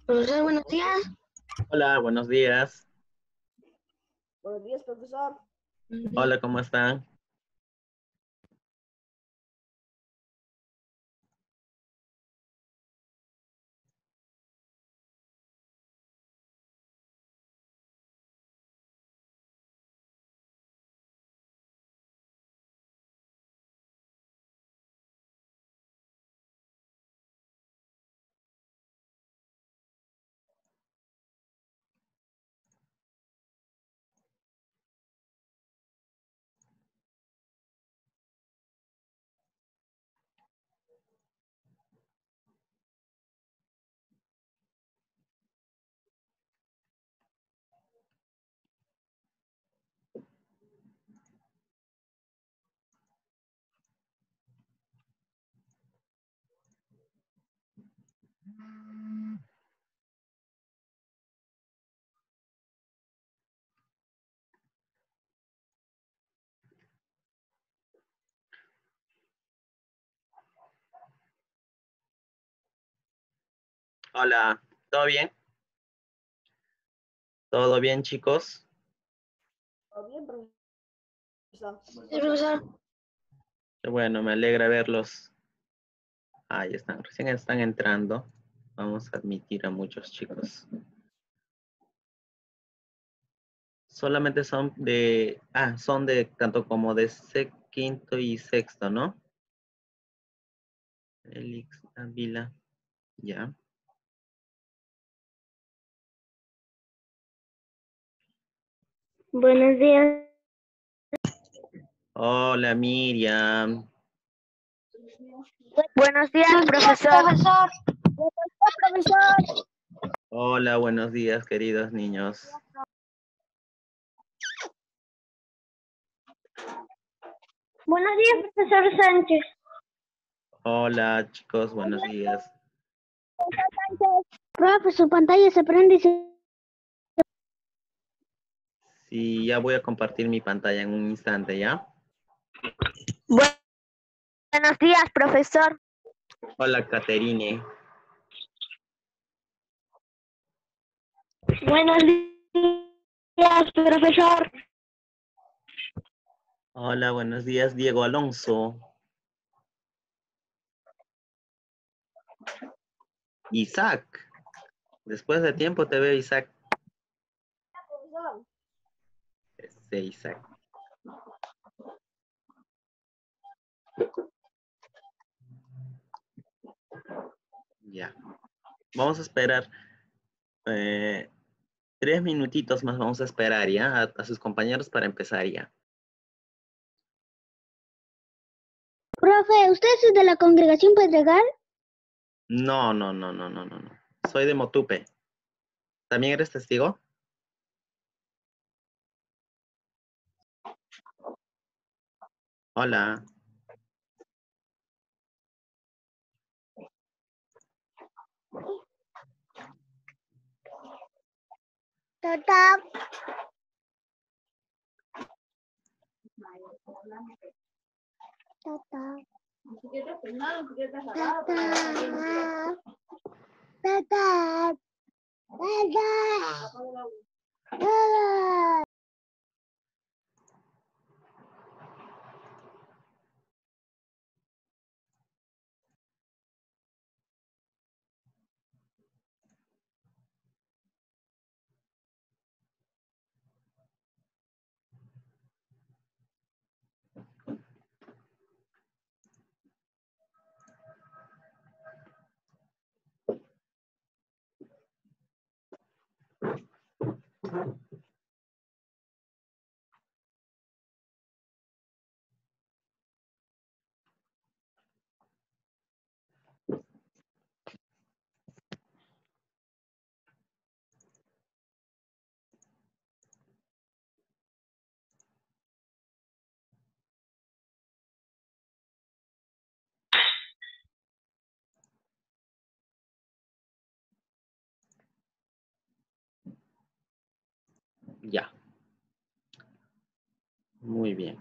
Profesor, buenos días. Hola, buenos días. Buenos días, profesor. Hola, ¿cómo están? Hola, ¿todo bien? ¿Todo bien, chicos? ¿Todo bien, profesor? Sí, profesor. Qué bueno, me alegra verlos. Ahí están, recién están entrando. Vamos a admitir a muchos chicos. Solamente son de tanto como de quinto y sexto, ¿no? Elix Ávila, ya. Buenos días. Hola, Miriam. Buenos días, profesor. Profesor. Hola, buenos días, queridos niños. Buenos días, profesor Sánchez. Hola, chicos, buenos días. Profe, su pantalla se prende y se... Sí, ya voy a compartir mi pantalla en un instante, ¿ya? Buenos días, profesor. Hola, Caterine. Buenos días, profesor. Hola, buenos días, Diego Alonso. Isaac. Después de tiempo te veo, Isaac. Profesor. Isaac. Ya. Vamos a esperar 3 minutitos más. Vamos a esperar ya a sus compañeros para empezar ya. Profe, ¿usted es de la congregación Pedregal? No, no, no, no, no, no, no. Soy de Motupe. ¿También eres testigo? Hola. Tata. Tata. Tata. Tata. Ya. Muy bien.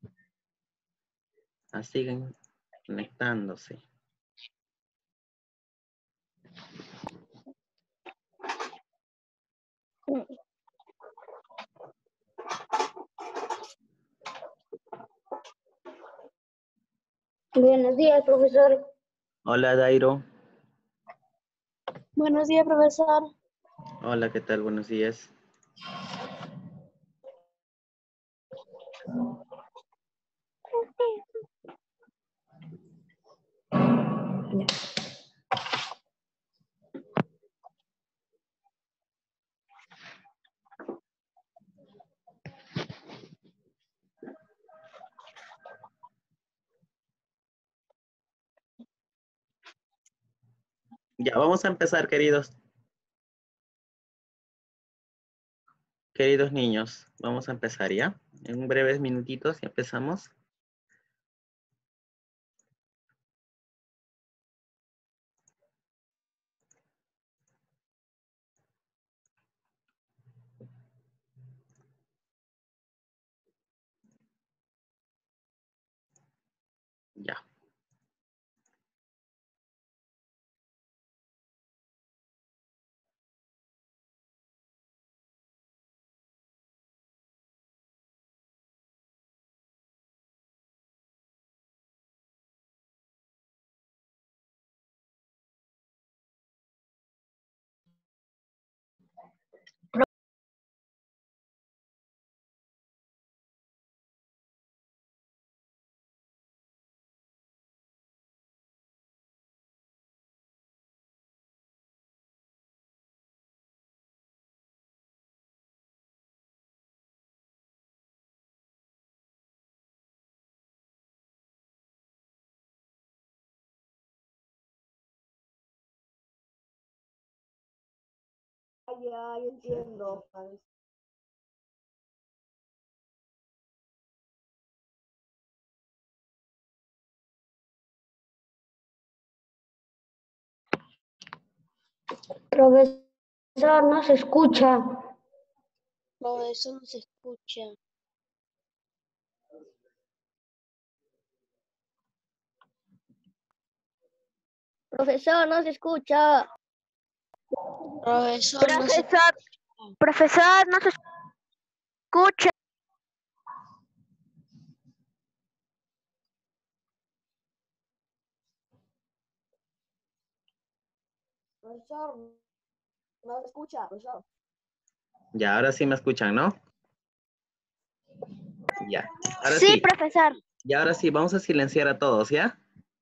Siguen conectándose. Buenos días, profesor. Hola, Dairo. Buenos días, profesor. Hola, ¿qué tal? Buenos días. Ya, vamos a empezar, queridos niños. Vamos a empezar, ¿ya? En breves minutitos y empezamos. Ya. Ya entiendo. Profesor, no se escucha. Profesor, no se escucha. Profesor, no se escucha. Profesor, no se Profesor, no se escucha. Profesor, no se escucha, profesor. Ya, ahora sí me escuchan, ¿no? Ya. Ahora Sí, sí. profesor. Y ahora sí, vamos a silenciar a todos, ¿ya?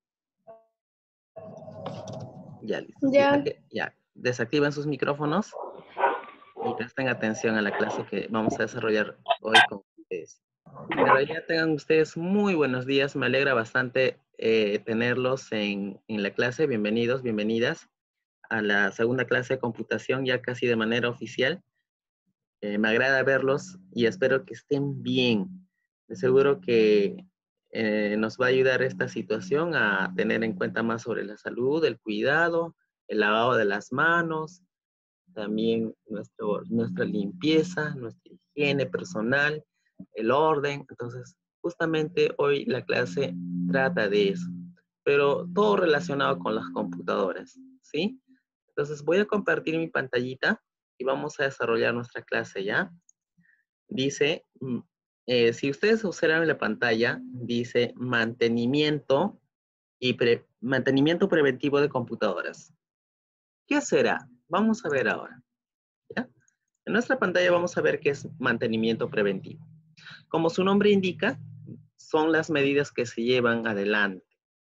Ya, listo. Sí, Ya. ya. Desactiven sus micrófonos y presten atención a la clase que vamos a desarrollar hoy con ustedes. En realidad tengan ustedes muy buenos días. Me alegra bastante tenerlos en la clase. Bienvenidos, bienvenidas a la segunda clase de computación, ya casi de manera oficial. Me agrada verlos y espero que estén bien. De seguro que nos va a ayudar esta situación a tener en cuenta más sobre la salud, el cuidado, el lavado de las manos, también nuestra limpieza, nuestra higiene personal, el orden. Entonces, justamente hoy la clase trata de eso, pero todo relacionado con las computadoras, ¿sí? Entonces, voy a compartir mi pantallita y vamos a desarrollar nuestra clase, ¿ya? Dice, si ustedes observan en la pantalla, dice mantenimiento mantenimiento preventivo de computadoras. ¿Qué será? Vamos a ver ahora, ¿ya? En nuestra pantalla vamos a ver qué es mantenimiento preventivo. Como su nombre indica, son las medidas que se llevan adelante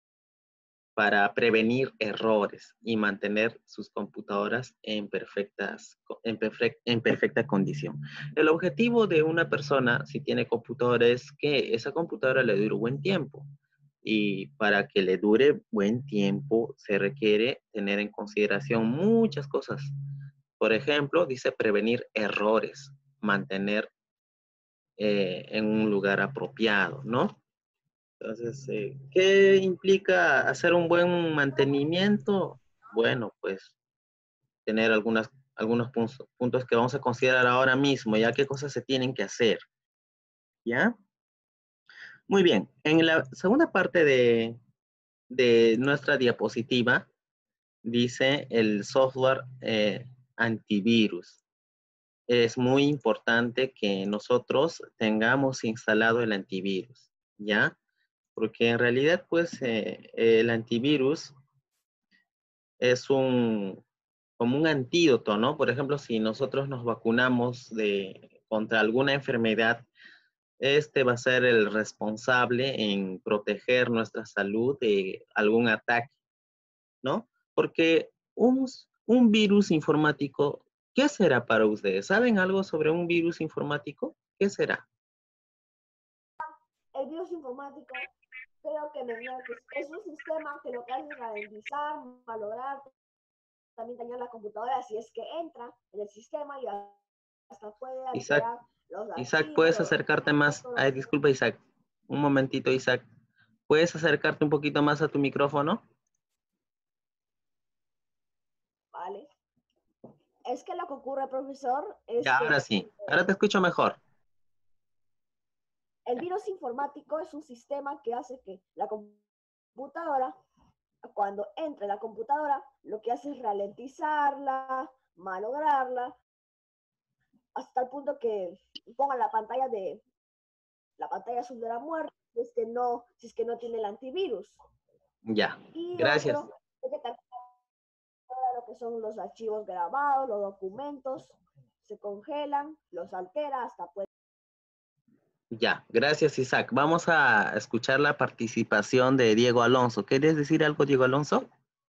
para prevenir errores y mantener sus computadoras en perfecta condición. El objetivo de una persona, si tiene computadora, es que esa computadora le dure buen tiempo. Y para que le dure buen tiempo, se requiere tener en consideración muchas cosas. Por ejemplo, dice prevenir errores, mantener en un lugar apropiado, ¿no? Entonces, ¿qué implica hacer un buen mantenimiento? Bueno, pues tener algunos puntos que vamos a considerar ahora mismo, ya qué cosas se tienen que hacer, ¿ya? Muy bien, en la segunda parte de nuestra diapositiva dice el software antivirus. es muy importante que nosotros tengamos instalado el antivirus, ¿ya? Porque en realidad, pues, el antivirus es como un antídoto, ¿no? Por ejemplo, si nosotros nos vacunamos contra alguna enfermedad, este va a ser el responsable en proteger nuestra salud de algún ataque, ¿no? Porque un virus informático, ¿qué será para ustedes? ¿Saben algo sobre un virus informático? ¿Qué será? El virus informático, creo que es un sistema que lo que hace es ralentizar, malograr, también dañar la computadora si es que entra en el sistema y hasta puede Isaac, alterar los Isaac, archivos, ¿puedes acercarte más? todo lo Ay, que disculpa, Isaac. Un momentito, Isaac. ¿Puedes acercarte un poquito más a tu micrófono? vale. Es que lo que ocurre, profesor, es Ya, que ahora sí. Ahora te escucho mejor. el virus informático es un sistema que hace que la computadora, cuando entra en la computadora, lo que hace es ralentizarla, malograrla, hasta el punto que ponga la pantalla azul de la muerte, si es que no tiene el antivirus. Ya, Y gracias. otro, es que también lo que son los archivos grabados, los documentos, se congelan, los altera, hasta puede. Ya, gracias, Isaac. Vamos a escuchar la participación de Diego Alonso. ¿Quieres decir algo, Diego Alonso?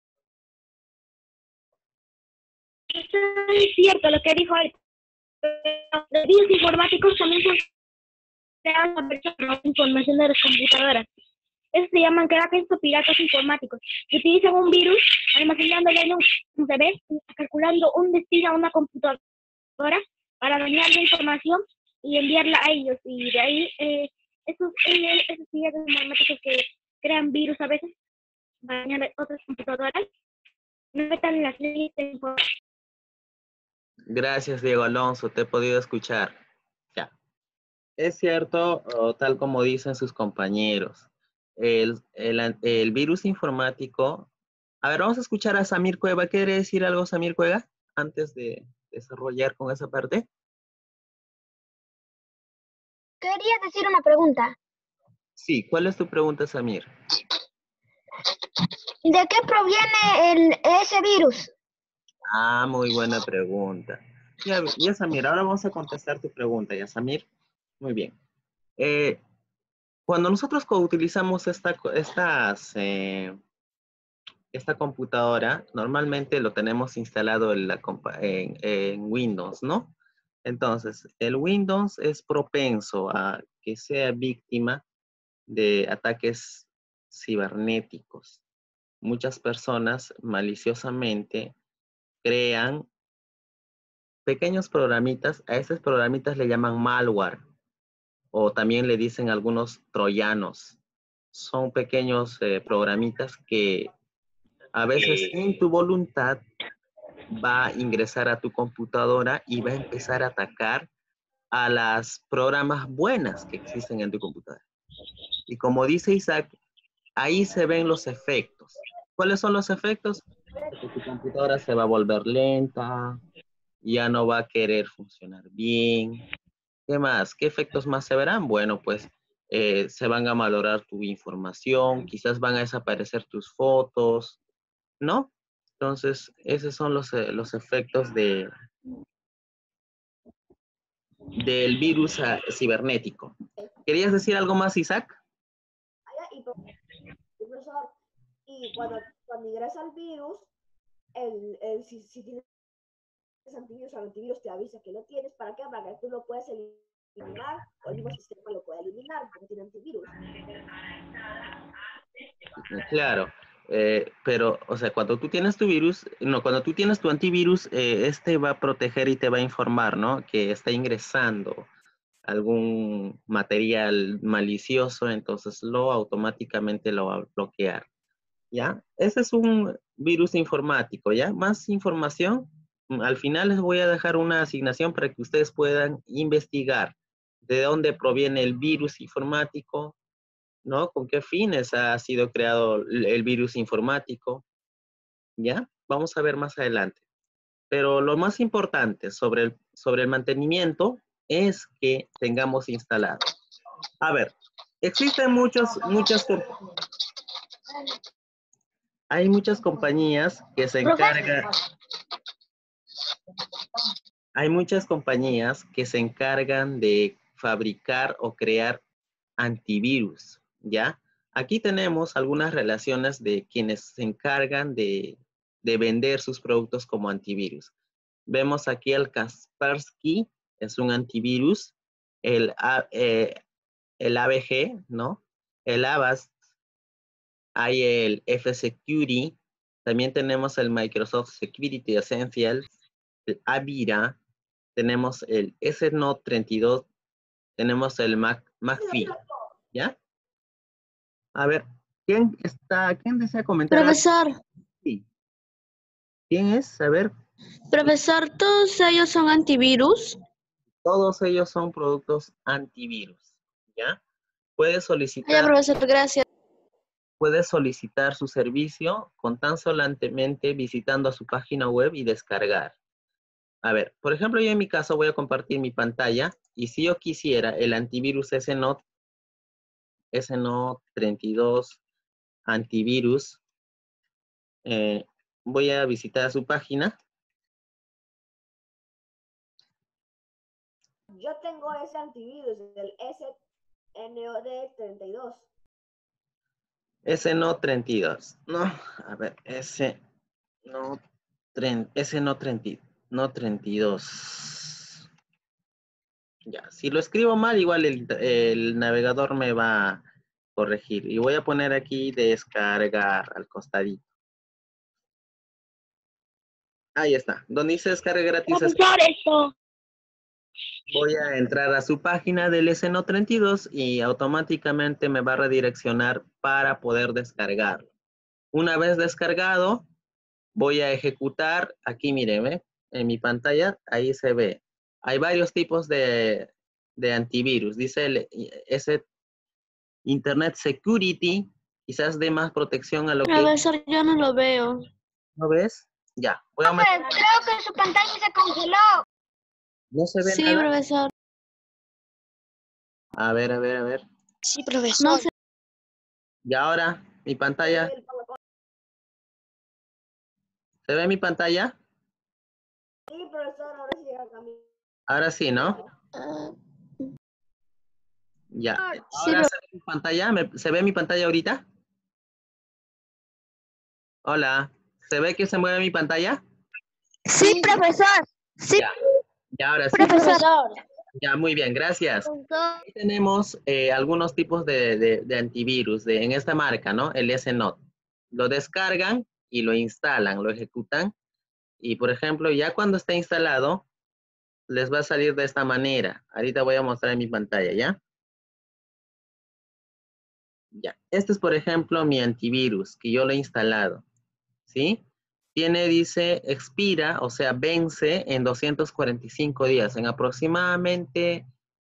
Es cierto lo que dijo él. Los virus informáticos también son creados por personas con información de las computadoras. Eso se llaman crackers o piratas informáticos, que utilizan un virus almacenándolo en un CD, calculando un destino a una computadora para dañar la información y enviarla a ellos. Y de ahí, esos piratas informáticos que crean virus a veces, dañar otras computadoras, no están en las leyes de información. Gracias, Diego Alonso. Te he podido escuchar. Ya. Es cierto, tal como dicen sus compañeros, el virus informático. A ver, vamos a escuchar a Samir Cueva. ¿Quiere decir algo, Samir Cueva, antes de desarrollar con esa parte? Quería decir una pregunta. Sí, ¿cuál es tu pregunta, Samir? ¿De qué proviene ese virus? Ah, muy buena pregunta. Ya, Samir, ahora vamos a contestar tu pregunta, ya, Samir. Muy bien. Cuando nosotros utilizamos esta computadora, normalmente lo tenemos instalado en Windows, ¿no? Entonces, el Windows es propenso a que sea víctima de ataques cibernéticos. Muchas personas maliciosamente crean pequeños programitas, a esos programitas le llaman malware o también le dicen algunos troyanos. Son pequeños programitas que a veces sin tu voluntad va a ingresar a tu computadora y va a empezar a atacar a las programas buenas que existen en tu computadora. Y como dice Isaac, ahí se ven los efectos. ¿Cuáles son los efectos? Que tu computadora se va a volver lenta, ya no va a querer funcionar bien. ¿Qué más? ¿Qué efectos más se verán? Bueno, pues se van a valorar tu información, quizás van a desaparecer tus fotos, ¿no? Entonces, esos son los efectos del virus cibernético. ¿Querías decir algo más, Isaac? Y, profesor, y cuando ingresa el virus, si tienes antivirus, el antivirus te avisa que lo tienes. ¿Para qué? Para que tú lo puedas eliminar o el mismo sistema lo pueda eliminar porque tiene antivirus. Claro, pero, o sea, cuando tú tienes tu virus, no, cuando tú tienes tu antivirus, este va a proteger y te va a informar, ¿no? Que está ingresando algún material malicioso, entonces automáticamente lo va a bloquear, ¿ya? Ese es un virus informático, ¿ya? Más información, al final les voy a dejar una asignación para que ustedes puedan investigar de dónde proviene el virus informático, ¿no? ¿Con qué fines ha sido creado el virus informático? ¿Ya? Vamos a ver más adelante. Pero lo más importante sobre sobre el mantenimiento es que tengamos instalado. A ver, existen hay muchas compañías que se encargan, hay muchas compañías que se encargan de fabricar o crear antivirus, ¿ya? Aquí tenemos algunas relaciones de quienes se encargan de vender sus productos como antivirus. Vemos aquí el Kaspersky, es un antivirus, el AVG, ¿no? El Avast, hay el F-Security, también tenemos el Microsoft Security Essentials, el Avira, tenemos el SNOT 32, tenemos el McAfee, ¿ya? A ver, ¿quién desea comentar algo? Profesor, Sí. ¿Quién es? A ver, profesor, ¿todos ellos son antivirus? todos ellos son productos antivirus, ¿ya? Puede Ya, solicitar profesor, gracias. Puedes solicitar su servicio con tan solamente visitando a su página web y descargar. A ver, por ejemplo, yo en mi caso voy a compartir mi pantalla y si yo quisiera el antivirus SNOT 32 antivirus, eh, voy a visitar su página. Yo tengo ese antivirus, el SNOD 32. SNOT 32. No, a ver, SNOT 32. Ya, si lo escribo mal, igual el navegador me va a corregir. Y voy a poner aquí descargar al costadito. Ahí está. Donde dice descarga gratis, Profesor, esto. voy a entrar a su página del SNO32 y automáticamente me va a redireccionar para poder descargarlo. Una vez descargado, voy a ejecutar, aquí mire, en mi pantalla, ahí se ve. Hay varios tipos de antivirus. Dice ese Internet Security, quizás dé más protección a lo que... Profesor, yo no lo veo. ¿No ves? Ya, Creo que su pantalla se congeló. ¿No se ve Sí, nada? profesor. A ver, a ver, a ver. Sí, profesor. No sé. Y ahora, mi pantalla, ¿se ve mi pantalla? Sí, profesor, ahora sí llega camino. Ahora sí, ¿no? Ah, Ya. sí, Ahora se ve mi pantalla. ¿Se ve mi pantalla ahorita? Hola. ¿Se ve que se mueve mi pantalla? Sí, profesor. Sí, Ya. Ya, ahora sí. profesor. Ya, muy bien, gracias. Aquí tenemos algunos tipos de antivirus en esta marca, ¿no? El SNOT. Lo descargan y lo instalan, lo ejecutan. Y, por ejemplo, ya cuando está instalado, les va a salir de esta manera. Ahorita voy a mostrar en mi pantalla, ¿ya? Ya. Este es, por ejemplo, mi antivirus que yo lo he instalado, ¿sí? Dice, expira, o sea, vence en 245 días, en aproximadamente,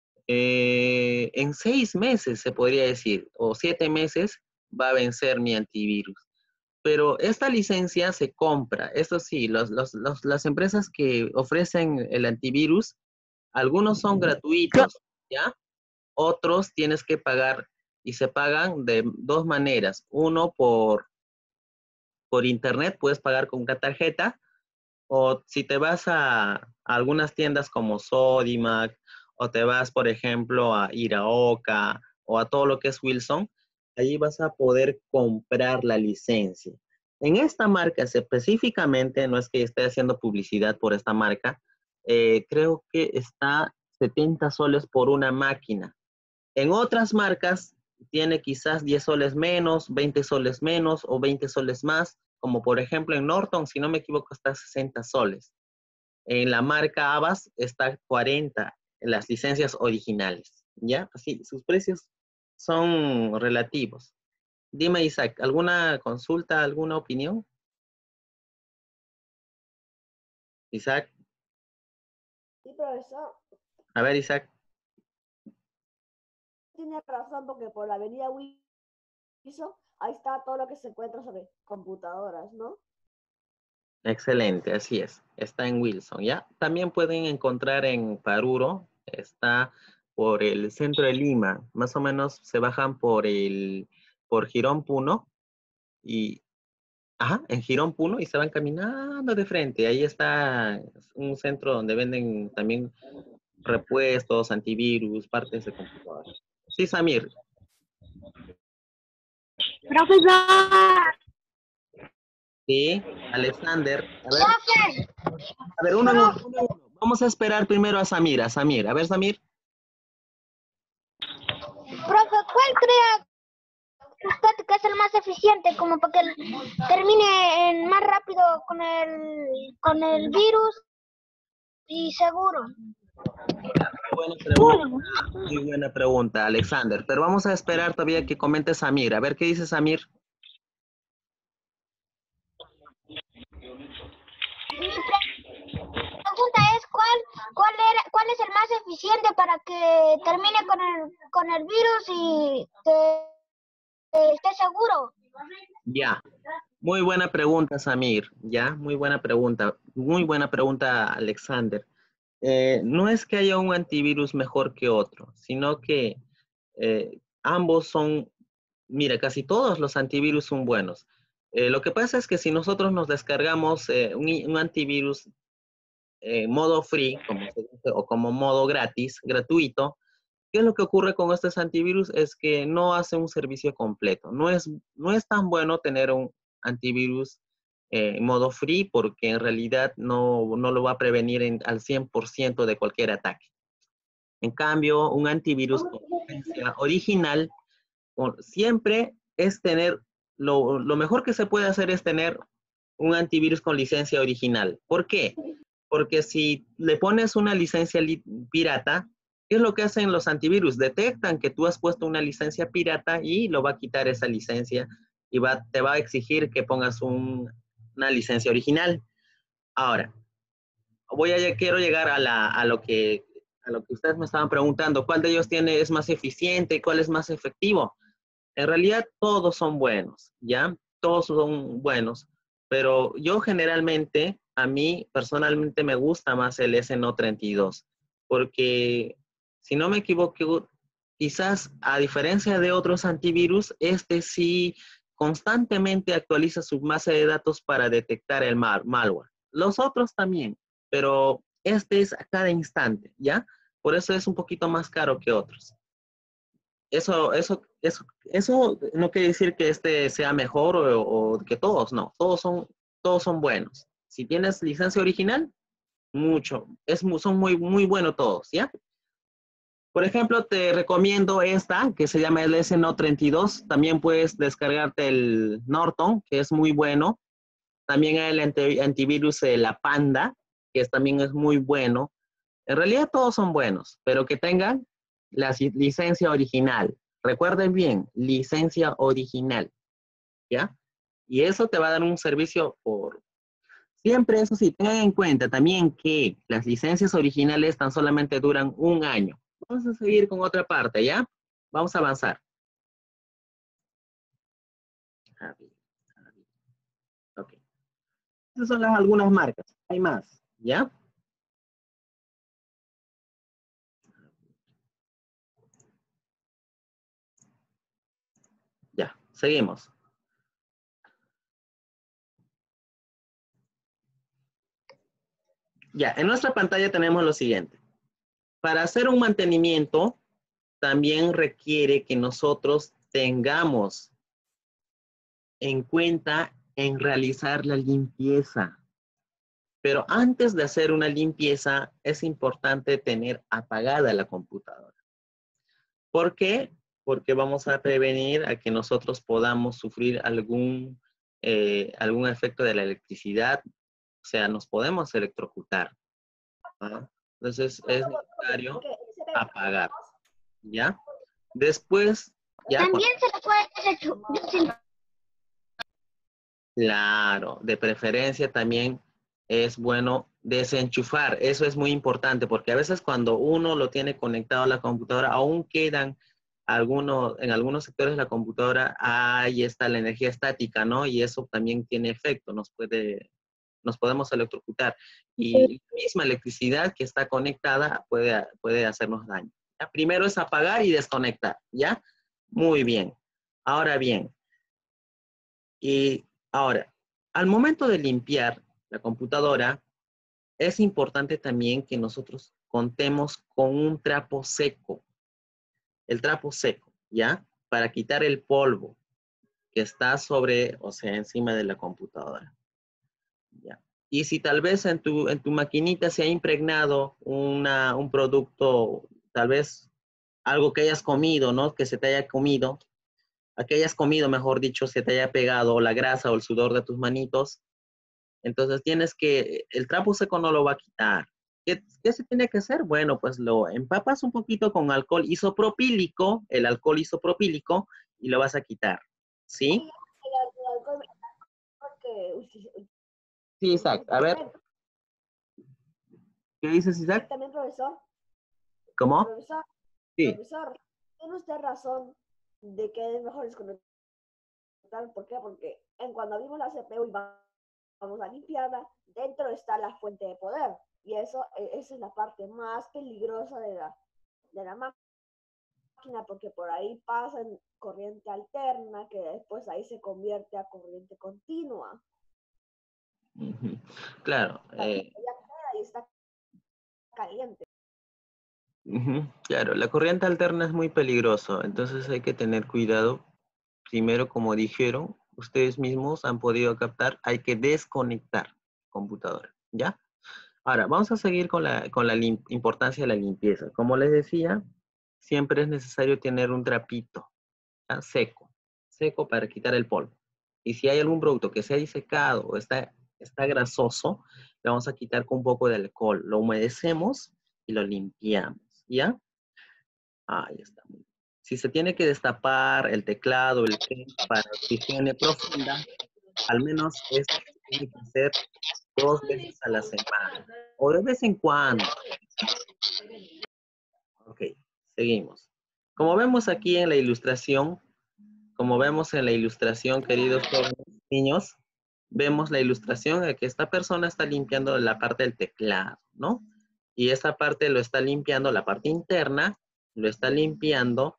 en 6 meses, se podría decir, o 7 meses, va a vencer mi antivirus. Pero esta licencia se compra. Eso sí, las empresas que ofrecen el antivirus, algunos son gratuitos, ¿ya? Otros tienes que pagar y se pagan de dos maneras. Uno, por internet, puedes pagar con una tarjeta, o si te vas a algunas tiendas como Sodimac, o te vas, por ejemplo, a Iraoka o a todo lo que es Wilson, allí vas a poder comprar la licencia. En esta marca específicamente, no es que esté haciendo publicidad por esta marca, creo que está 70 soles por una máquina. En otras marcas tiene quizás 10 soles menos, 20 soles menos o 20 soles más, como por ejemplo en Norton, si no me equivoco, está 60 soles. En la marca Avast está 40 en las licencias originales, ¿ya? Así, sus precios son relativos. Dime, Isaac, ¿alguna consulta, alguna opinión? Isaac, Sí, profesor, a ver, Isaac. tiene razón porque por la avenida Wilson, ahí está todo lo que se encuentra sobre computadoras, ¿no? Excelente, así es. Está en Wilson, ¿ya? También pueden encontrar en Paruro, está por el centro de Lima. Más o menos se bajan por Girón Puno y, ajá, en Girón Puno y se van caminando de frente. Ahí está un centro donde venden también repuestos, antivirus, partes de computadora. Sí, Samir. Profesor. Sí, Alexander. Profe. A ver, uno en uno, uno en uno. Vamos a esperar primero a Samir, a Samir. A ver, Samir. Profe, ¿cuál cree usted que es el más eficiente como para que termine más rápido con el virus y seguro? Muy buena pregunta, Alexander. Pero vamos a esperar todavía que comente Samir. A ver qué dice Samir. La pregunta es cuál es el más eficiente para que termine con el virus y que esté seguro. Ya. Muy buena pregunta, Samir. Ya, muy buena pregunta. Muy buena pregunta, Alexander. No es que haya un antivirus mejor que otro, sino que ambos son, mira, casi todos los antivirus son buenos. Lo que pasa es que si nosotros nos descargamos un antivirus modo free, como se dice, o como modo gratis, gratuito, ¿qué es lo que ocurre con estos antivirus? Es que no hace un servicio completo. No es tan bueno tener un antivirus en modo free porque en realidad no lo va a prevenir al 100% de cualquier ataque. En cambio, un antivirus con licencia original siempre es tener, lo mejor que se puede hacer es tener un antivirus con licencia original. ¿Por qué? Porque si le pones una licencia pirata, ¿qué es lo que hacen los antivirus? Detectan que tú has puesto una licencia pirata y lo va a quitar esa licencia y te va a exigir que pongas una licencia original. Ahora, quiero llegar a lo que ustedes me estaban preguntando. ¿Cuál de ellos es más eficiente y cuál es más efectivo? En realidad todos son buenos, ¿ya? Todos son buenos, pero yo generalmente, a mí personalmente me gusta más el SNO32, porque si no me equivoco, quizás a diferencia de otros antivirus, este sí constantemente actualiza su base de datos para detectar el malware. Los otros también, pero este es a cada instante, ¿ya? Por eso es un poquito más caro que otros. Eso no quiere decir que este sea mejor o que todos, no. Todos son buenos. Si tienes licencia original, son muy, muy buenos todos, ¿ya? Por ejemplo, te recomiendo esta, que se llama el SNO32. También puedes descargarte el Norton, que es muy bueno. También hay el antivirus La Panda, que también es muy bueno. En realidad todos son buenos, pero que tengan la licencia original. Recuerden bien, licencia original, ¿ya? Y eso te va a dar un servicio Siempre, eso sí, tengan en cuenta también que las licencias originales tan solamente duran un año. Vamos a seguir con otra parte, ¿ya? Vamos a avanzar. A ver, a ver. Ok. Esas son algunas marcas. Hay más, ¿ya? Ya, seguimos. Ya, en nuestra pantalla tenemos lo siguiente. Para hacer un mantenimiento, también requiere que nosotros tengamos en cuenta en realizar la limpieza. Pero antes de hacer una limpieza, es importante tener apagada la computadora. ¿Por qué? Porque vamos a prevenir a que nosotros podamos sufrir algún efecto de la electricidad. O sea, nos podemos electrocutar, ¿no? Entonces, es necesario apagar, ¿ya? Después, ya. También se le puede Claro, de preferencia también es bueno desenchufar. Eso es muy importante porque a veces cuando uno lo tiene conectado a la computadora, aún quedan en algunos sectores de la computadora, ahí está la energía estática, ¿no? Y eso también tiene efecto, nos puede nos podemos electrocutar. Y la misma electricidad que está conectada puede hacernos daño. ¿Ya? Primero es apagar y desconectar, ¿ya? Muy bien. Ahora bien, y ahora, al momento de limpiar la computadora, es importante también que nosotros contemos con un trapo seco. El trapo seco, ¿ya? Para quitar el polvo que está sobre, o sea, encima de la computadora. ¿Ya? Y si tal vez en tu maquinita se ha impregnado un producto, tal vez algo que hayas comido, ¿no? Que se te haya comido, que hayas comido, mejor dicho, se te haya pegado la grasa o el sudor de tus manitos, entonces el trapo seco no lo va a quitar. ¿Qué se tiene que hacer? Bueno, pues lo empapas un poquito con alcohol isopropílico, el alcohol isopropílico, y lo vas a quitar, ¿sí? Sí, Isaac. A ver, ¿qué dices, Isaac? También, profesor. ¿Cómo? Sí. Profesor, tiene usted razón de que es mejor desconectar. ¿Por qué? Porque cuando abrimos la CPU y vamos a limpiarla, dentro está la fuente de poder. Y esa es la parte más peligrosa de la máquina, porque por ahí pasa en corriente alterna, que después ahí se convierte a corriente continua. Claro. Ya queda y está caliente. Claro, la corriente alterna es muy peligroso, entonces hay que tener cuidado. Primero, como dijeron, ustedes mismos han podido captar, hay que desconectar la computadora, ¿ya? Ahora, vamos a seguir con la importancia de la limpieza. Como les decía, siempre es necesario tener un trapito, ¿ya? Seco para quitar el polvo. Y si hay algún producto que se ha disecado o está grasoso, le vamos a quitar con un poco de alcohol. Lo humedecemos y lo limpiamos, ¿ya? Ahí está. Si se tiene que destapar el teclado, el case para higiene profunda, al menos esto se tiene que hacer 2 veces a la semana o de vez en cuando. Ok, seguimos. Como vemos aquí en la ilustración, queridos jóvenes niños, vemos la ilustración de que esta persona está limpiando la parte del teclado, ¿no? Y esa parte lo está limpiando, la parte interna, lo está limpiando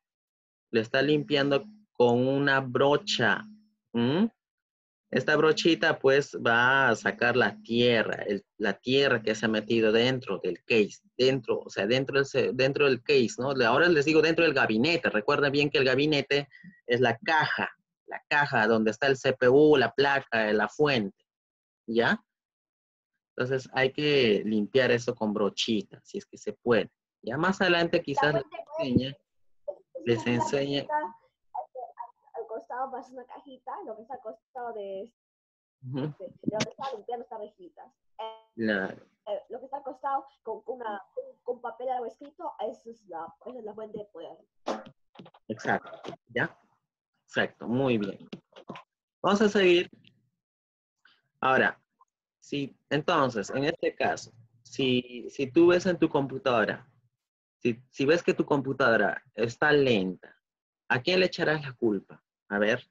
con una brocha. Esta brochita pues va a sacar la tierra que se ha metido dentro del case, dentro del case, ¿no? Ahora les digo dentro del gabinete. Recuerden bien que el gabinete es la caja donde está el CPU, la placa, la fuente, ¿ya? Entonces hay que limpiar eso con brochita, si es que se puede. Ya más adelante quizás les enseñe. Al costado pasa una cajita, lo que está al costado de donde está limpiando estas rejitas. Lo que está al costado con papel algo escrito, esa es la fuente de poder. Exacto, ¿ya? Exacto, muy bien. Vamos a seguir. Ahora, entonces, en este caso, si tú ves en tu computadora, si ves que tu computadora está lenta, ¿a quién le echarás la culpa? A ver.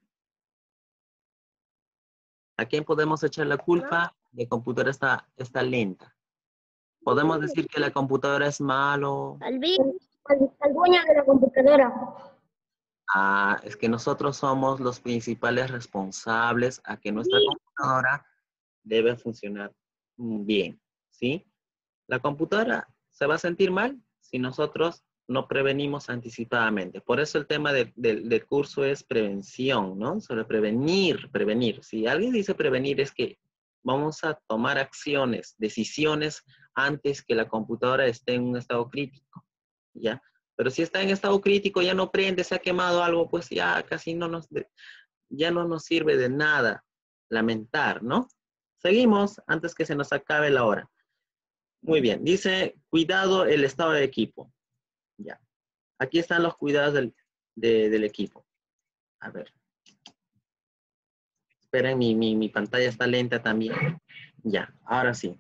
¿A quién podemos echar la culpa? La computadora está lenta. ¿Podemos decir que la computadora es malo? Al dueño de la computadora. Es que nosotros somos los principales responsables a que nuestra computadora debe funcionar bien, ¿sí? La computadora se va a sentir mal si nosotros no prevenimos anticipadamente. Por eso el tema del curso es prevención, ¿no? Sobre prevenir. Si alguien dice prevenir es que vamos a tomar acciones, decisiones antes que la computadora esté en un estado crítico, ¿ya? Pero si está en estado crítico, ya no prende, se ha quemado algo, pues ya casi ya no nos sirve de nada lamentar, ¿no? Seguimos antes que se nos acabe la hora. Muy bien, dice, cuidado el estado del equipo. Ya. Aquí están los cuidados del equipo. A ver. Esperen, mi pantalla está lenta también. Ya, ahora sí.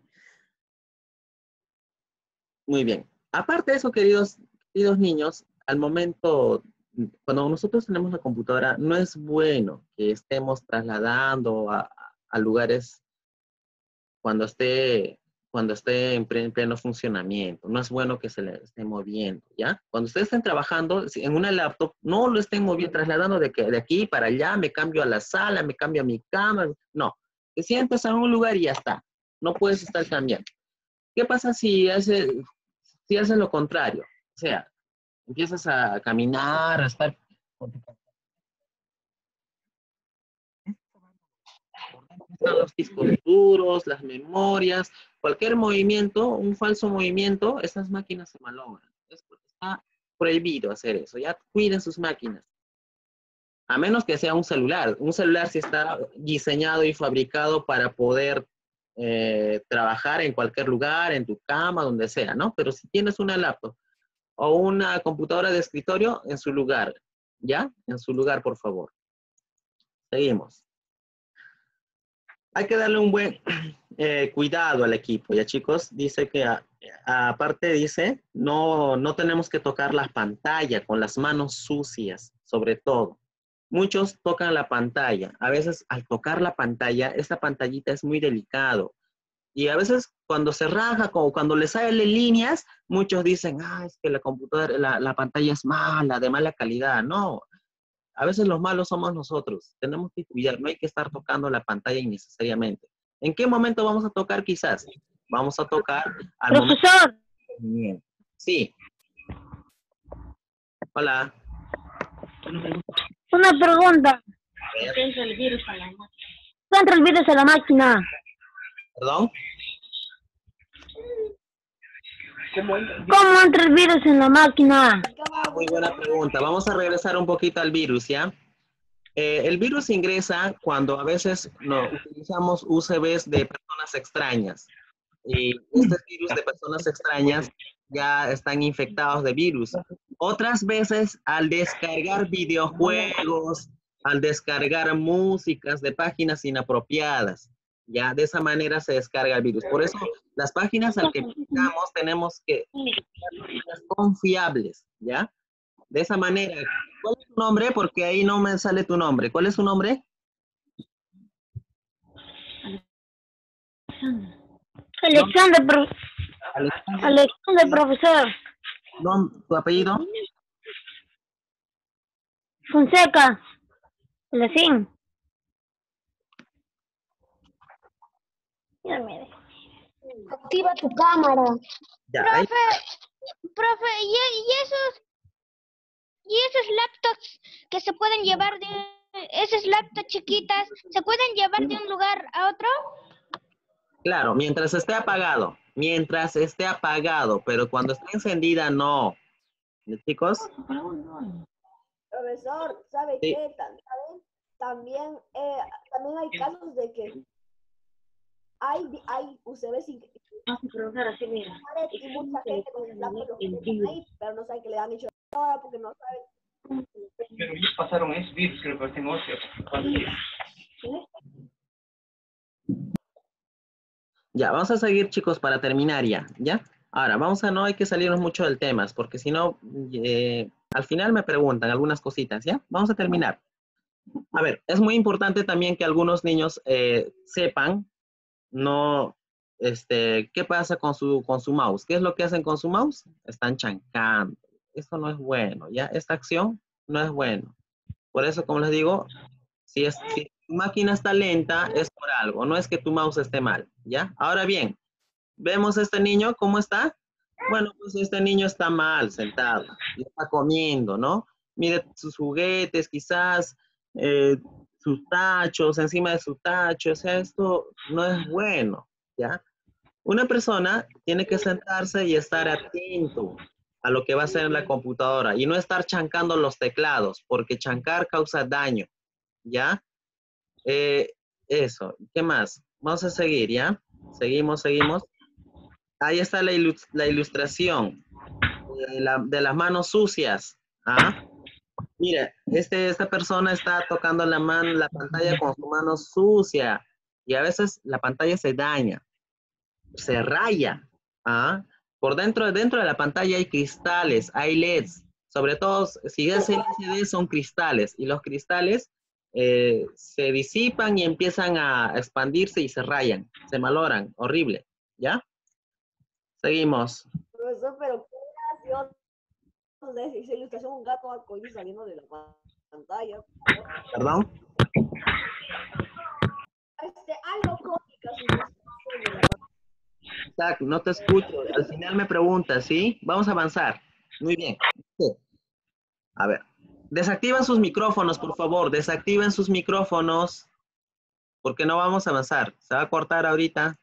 Muy bien. Aparte de eso, queridos niños, al momento, cuando nosotros tenemos la computadora, no es bueno que estemos trasladando a lugares cuando esté en pleno funcionamiento. No es bueno que se le esté moviendo, ¿ya? Cuando ustedes estén trabajando en una laptop, no lo estén moviendo, trasladando de aquí para allá, me cambio a la sala, me cambio a mi cama. No, te sientas en un lugar y ya está. No puedes estar cambiando. ¿Qué pasa si haces lo contrario? O sea, empiezas a caminar, a estar... Están los discos duros, las memorias, cualquier movimiento, un falso movimiento, esas máquinas se malogran. Está prohibido hacer eso. Ya cuiden sus máquinas. A menos que sea un celular. Un celular sí está diseñado y fabricado para poder trabajar en cualquier lugar, en tu cama, donde sea, ¿no? Pero si tienes una laptop o una computadora de escritorio, en su lugar, ¿ya? En su lugar, por favor. Seguimos. Hay que darle un buen cuidado al equipo, ¿ya, chicos? Dice que, aparte dice, no tenemos que tocar la pantalla con las manos sucias, sobre todo. Muchos tocan la pantalla. A veces, al tocar la pantalla, esta pantallita es muy delicado. Y a veces, cuando se raja, como cuando le salen líneas, muchos dicen, es que la computadora, la pantalla es mala, de mala calidad. No. A veces los malos somos nosotros. Tenemos que cuidar. No hay que estar tocando la pantalla innecesariamente. ¿En qué momento vamos a tocar quizás? Vamos a tocar al Profesor, momento. Sí. Hola. una pregunta. ver, Entra el virus a la máquina. Entra el virus a la máquina. ¿Perdón? ¿Cómo entra el virus en la máquina? Muy buena pregunta. Vamos a regresar un poquito al virus, ¿ya? El virus ingresa cuando a veces utilizamos USBs de personas extrañas. Y estos virus de personas extrañas ya están infectados de virus. Otras veces, al descargar videojuegos, al descargar músicas de páginas inapropiadas, ya de esa manera se descarga el virus. Por eso, las páginas al que visitamos tenemos que ser confiables, ¿ya? De esa manera. ¿Cuál es tu nombre? Porque ahí no me sale tu nombre. ¿Cuál es tu nombre? Alexander, Alexander, profesor. ¿Tu apellido? Fonseca. Lacín. Activa tu cámara. Ya, ahí. Profe, y esos laptops que se pueden llevar esas laptops chiquitas, ¿se pueden llevar de un lugar a otro? Claro, mientras esté apagado. Mientras esté apagado, pero cuando esté encendida, no. ¿Chicos? Profesor, ¿sabe Sí. qué? También hay casos de que hay UCBs y mucha gente con sus laptops los tienen ahí, pero no saben que le han hecho ahora porque no saben. Pero ya pasaron esos virus, creo que tengo 4 días. Ya, vamos a seguir, chicos, para terminar ya, ¿ya? Ahora, no hay que salirnos mucho del tema, porque si no, al final me preguntan algunas cositas, ¿ya? Vamos a terminar. A ver, es muy importante también que algunos niños sepan, qué pasa con su mouse. ¿Qué es lo que hacen con su mouse? Están chancando. Esto no es bueno, ¿ya? Esta acción no es bueno. Por eso, como les digo, si tu máquina está lenta, es por algo. No es que tu mouse esté mal, ¿ya? Ahora bien, vemos a este niño, ¿cómo está? Bueno, pues este niño está mal, sentado. Y está comiendo, ¿no? Mire sus juguetes, quizás, sus tachos, encima de sus tachos. O sea, esto no es bueno, ¿ya? Una persona tiene que sentarse y estar atento a lo que va a hacer en la computadora y no estar chancando los teclados, porque chancar causa daño, ¿ya? Eso, ¿qué más? Vamos a seguir, ¿ya? Seguimos. Ahí está la ilustración de las manos sucias. ¿Ah? Mira, esta persona está tocando la pantalla con su mano sucia y a veces la pantalla se daña, se raya. ¿Ah? Dentro de la pantalla hay cristales, hay LEDs. Sobre todo, si es LCD, son cristales. Y los cristales se disipan y empiezan a expandirse y se rayan, se malogran, horrible, ¿ya? Seguimos. Profesor, pero qué gracioso. Esa ilustración, un gato arcoíris saliendo de la pantalla. ¿Perdón? Algo cómica su ilustración de la pantalla. Zach, no te escucho. Al final me preguntas, ¿sí? Vamos a avanzar. Muy bien. Sí. A ver. Desactiven sus micrófonos, por favor. Desactiven sus micrófonos. Porque no vamos a avanzar. Se va a cortar ahorita.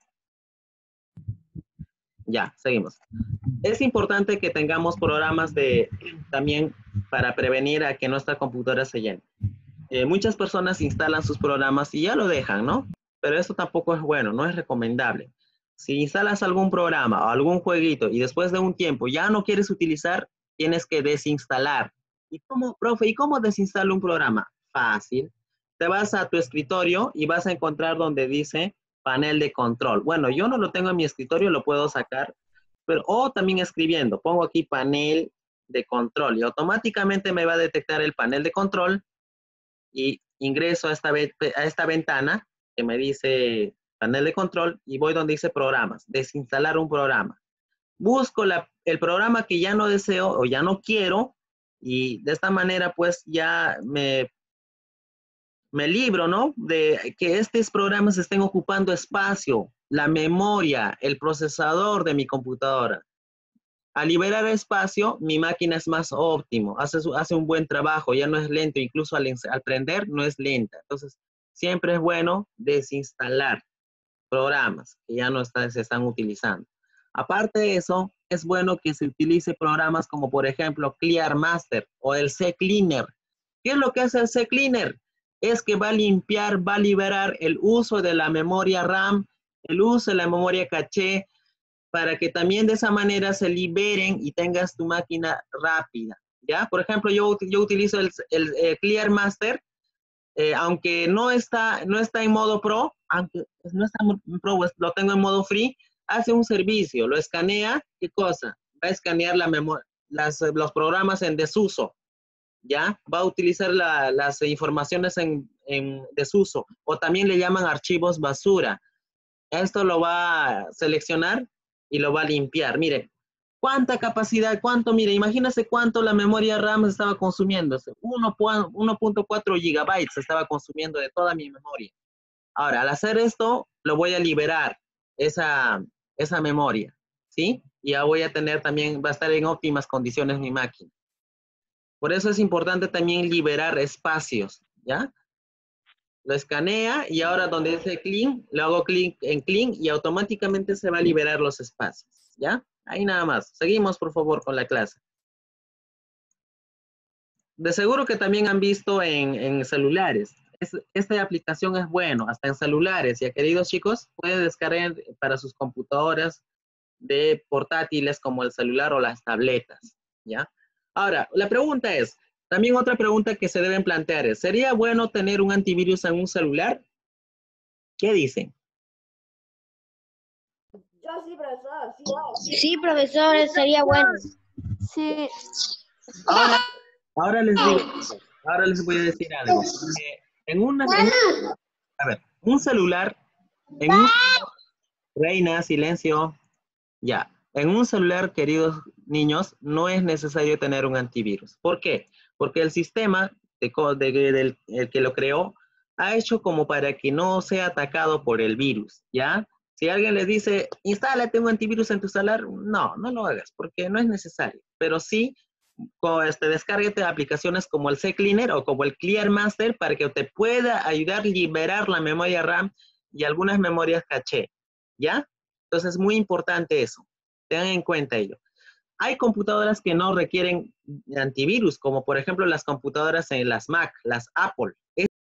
Ya, seguimos. Es importante que tengamos programas también para prevenir a que nuestra computadora se llene. Muchas personas instalan sus programas y ya lo dejan, ¿no? Pero eso tampoco es bueno, no es recomendable. Si instalas algún programa o algún jueguito y después de un tiempo ya no quieres utilizar, tienes que desinstalar. ¿Y cómo, profe, y cómo desinstalo un programa? Fácil. Te vas a tu escritorio y vas a encontrar donde dice panel de control. Bueno, yo no lo tengo en mi escritorio, lo puedo sacar, pero o también escribiendo. Pongo aquí panel de control y automáticamente me va a detectar el panel de control y ingreso a esta ventana que me dice panel de control y voy donde dice programas, desinstalar un programa. Busco el programa que ya no deseo o ya no quiero y de esta manera pues ya me libro, ¿no? De que estos programas estén ocupando espacio, la memoria, el procesador de mi computadora. Al liberar espacio, mi máquina es más óptimo, hace un buen trabajo, ya no es lento, incluso al prender no es lenta. Entonces, siempre es bueno desinstalar programas que ya no se están utilizando. Aparte de eso, es bueno que se utilice programas como, por ejemplo, Clear Master o el CCleaner. ¿Qué es lo que hace el CCleaner? Es que va a limpiar, va a liberar el uso de la memoria RAM, el uso de la memoria caché, para que también de esa manera se liberen y tengas tu máquina rápida, ¿ya? Por ejemplo, yo utilizo el Clear Master, aunque no está en modo pro, aunque no está en pro, pues, lo tengo en modo free, hace un servicio, lo escanea, ¿qué cosa? Va a escanear los programas en desuso, ¿ya? Va a utilizar las informaciones en desuso, o también le llaman archivos basura. Esto lo va a seleccionar y lo va a limpiar. Mire, ¿cuánta capacidad? Mire, imagínese cuánto la memoria RAM estaba consumiéndose. 1.4 gigabytes estaba consumiendo de toda mi memoria. Ahora, al hacer esto, lo voy a liberar, esa memoria, ¿sí? Y ya voy a tener también, va a estar en óptimas condiciones mi máquina. Por eso es importante también liberar espacios, ¿ya? Lo escanea y ahora donde dice clean, le hago clic en clean y automáticamente se va a liberar los espacios, ¿ya? Ahí nada más. Seguimos, por favor, con la clase. De seguro que también han visto en celulares. Esta aplicación es bueno, hasta en celulares. Ya, queridos chicos, pueden descargar para sus computadoras de portátiles como el celular o las tabletas, ¿ya? Ahora, la pregunta es, también otra pregunta que se deben plantear es, ¿sería bueno tener un antivirus en un celular? ¿Qué dicen? Yo sí, profesor, sí. Sí, profesor, sería bueno. Sí. Ahora les voy a decir algo. Un celular, Reina, silencio, ya. En un celular, queridos niños, no es necesario tener un antivirus. ¿Por qué? Porque el sistema el que lo creó ha hecho como para que no sea atacado por el virus, ¿ya? Si alguien les dice, instálate un antivirus en tu celular, no lo hagas, porque no es necesario. Pero sí, descárguete aplicaciones como el CCleaner o como el Clear Master para que te pueda ayudar a liberar la memoria RAM y algunas memorias caché, ¿ya? Entonces es muy importante eso. Tengan en cuenta ello. Hay computadoras que no requieren antivirus, como por ejemplo las computadoras en las Mac, las Apple.